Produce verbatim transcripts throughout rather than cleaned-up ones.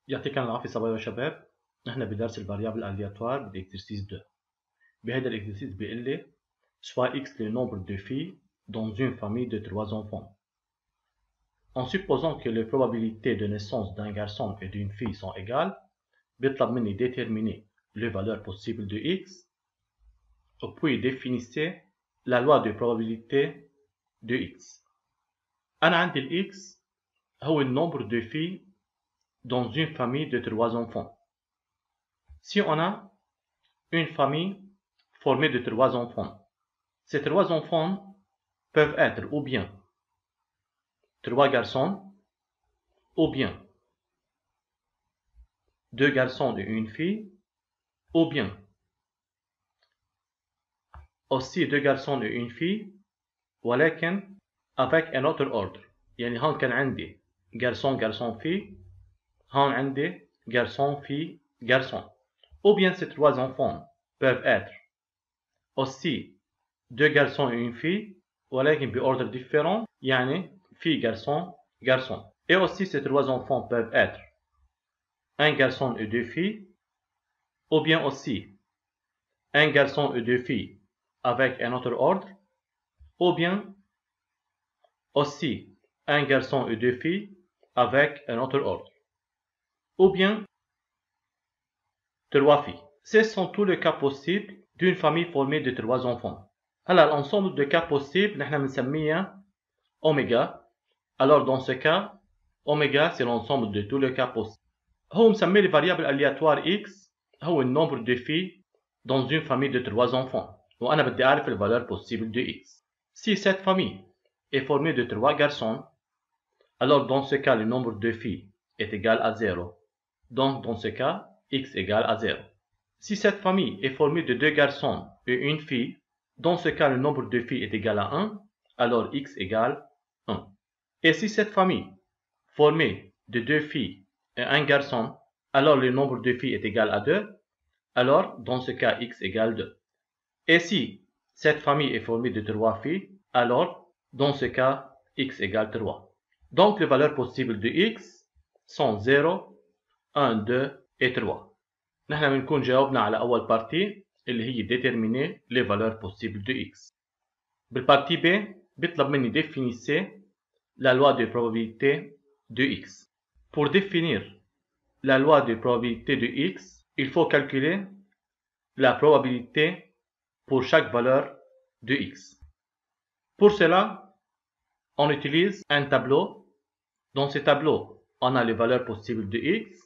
يعطيكم العافية صبايا وشباب. نحن بدرس الفاريابل aléatoire بالاكسرسيس deux. بهذا الاكسرسيس بيقول لي soit x le nombre de filles dans une famille de trois enfants. En supposant que les probabilités de naissance d'un garçon et d'une fille sont égales, بيطلب مني déterminer les valeurs possibles de x, puis définissez la loi de probabilité de x. أنا عندي ال x هو le nombre de filles dans une famille de trois enfants. Si on a une famille formée de trois enfants, ces trois enfants peuvent être ou bien trois garçons, ou bien deux garçons et une fille, ou bien aussi deux garçons et une fille, ولكن avec un autre ordre. يعني هون كان عندي garçon garçon fille، هون عندي garçon fille garçon. Ou bien ces trois enfants peuvent être aussi deux garçons et une fille ولكن بordre différent، يعني fille garçon garçon. Et aussi ces trois enfants peuvent être un garçon et deux filles, ou bien aussi un garçon et deux filles avec un autre ordre, ou bien aussi un garçon et deux filles avec un autre ordre, ou bien trois filles. Ce sont tous les cas possibles d'une famille formée de trois enfants. Alors l'ensemble de cas possibles نحن بنسميها oméga. Alors dans ce cas oméga c'est l'ensemble de tous les cas possibles. هو مسمي لي variable aléatoire x هو le nombre de filles dans une famille de trois enfants. وأنا بدي أعرف le valeur possible de x. Si cette famille est formée de trois garçons, alors dans ce cas le nombre de filles est égal à zéro. Donc dans ce cas x égale à zéro. Si cette famille est formée de deux garçons et une fille, dans ce cas le nombre de filles est égal à un, alors x égale un. Et si cette famille formée de deux filles et un garçon, alors le nombre de filles est égal à deux, alors dans ce cas x égale deux. Et si cette famille est formée de trois filles, alors dans ce cas x égale trois. Donc les valeurs possibles de x sont zéro, un, deux et trois. نحن بنكون جاوبنا على أول بارتي اللي هي déterminer les valeurs possibles de x. بالبارتي B بيطلب مني définir la loi de probabilité de x. Pour définir la loi de probabilité de x, il faut calculer la probabilité pour chaque valeur de x. Pour cela, on utilise un tableau. Dans ce tableau, on a les valeurs possibles de x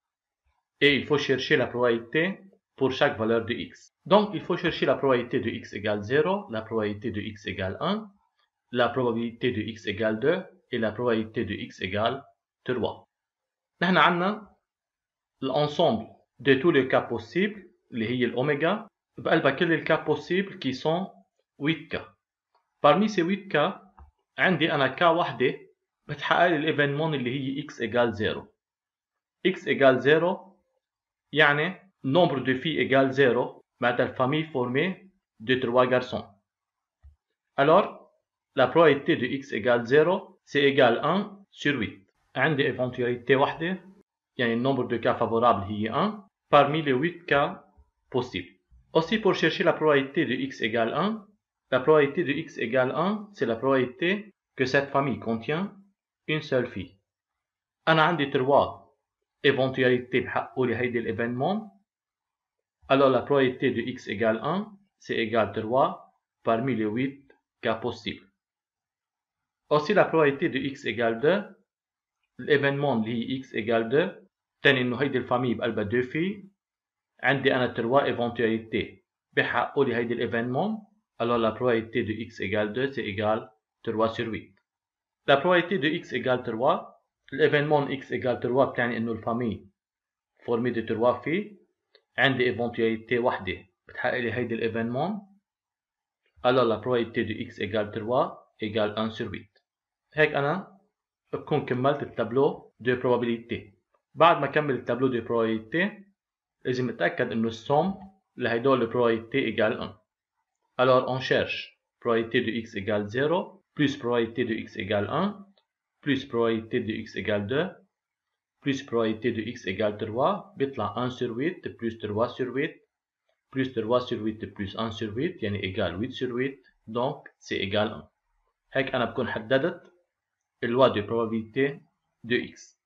et il faut chercher la probabilité pour chaque valeur de x. Donc, il faut chercher la probabilité de x égale zéro, la probabilité de x égale un, la probabilité de x égale deux et la probabilité de x égale trois. نحن عندنا l'ensemble de tous les cas possibles اللي هي الأوميجا بقلبها كل les cas possibles qui sont huit cas. Parmi ces huit cas عندي أنا cas واحدة بتحقق لي الإيفينمون اللي هي x égale zéro. x égale zéro يعني nombre de filles égale zéro معناتها الفامille formée de trois garçons. Alors la probabilité de x égale zéro c'est égal un sur huit. عندي éventualité واحدة يعني le nombre de cas favorables هي un parmi les huit cas possibles. Aussi pour chercher la probabilité de x égale un, la probabilité de x égale un c'est la probabilité que cette famille contient une seule fille. أنا عندي trois éventualités بحققوا لي هيدي الإيفينمون. Alors la probabilité de x égale un c'est égal trois parmi les huit cas possibles. Aussi la probabilité de x égale deux, l'événement اللي هي x égale deux تاني انه هيدي الفاميلي بقلبها deux filles. عندي انا trois éventualités بحققوا لي هيدي l'événement. Alors la probabilité de x égale deux c'est égal trois sur huit. La probabilité de x égale trois, l'événement x égale trois بتعني انه الفاميلي formée de trois filles. عندي éventualité واحدة بتحقق لي هيدي l'événement. Alors la probabilité de x égale trois égale un sur huit. هيك أنا بكون كملت التابلو de probabilité. بعد ما كمل التابلو de probabilité لازم أتأكد إنه السوم لهيدول probabilité égale un. Alors on cherche probabilité de x égale zéro plus probabilité de x égale un plus probabilité de x égale deux plus probabilité de x égale trois بيطلع un sur huit plus trois sur huit plus trois sur huit plus un sur huit يعني égal huit sur huit donc c'est égal un. هيك أنا بكون حددت اللوا de probabilité de x.